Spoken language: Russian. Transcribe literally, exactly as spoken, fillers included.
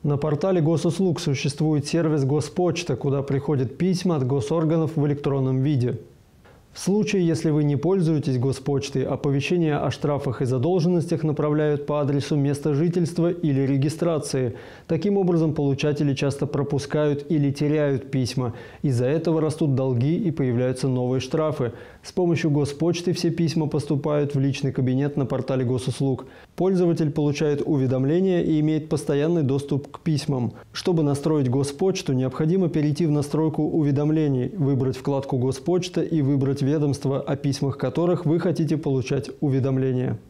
На портале госуслуг существует сервис «Госпочта», куда приходят письма от госорганов в электронном виде. В случае, если вы не пользуетесь Госпочтой, оповещения о штрафах и задолженностях направляют по адресу места жительства или регистрации. Таким образом, получатели часто пропускают или теряют письма. Из-за этого растут долги и появляются новые штрафы. С помощью Госпочты все письма поступают в личный кабинет на портале госуслуг. Пользователь получает уведомления и имеет постоянный доступ к письмам. Чтобы настроить Госпочту, необходимо перейти в настройку уведомлений, выбрать вкладку «Госпочта» и выбрать ведомства, о письмах которых вы хотите получать уведомления.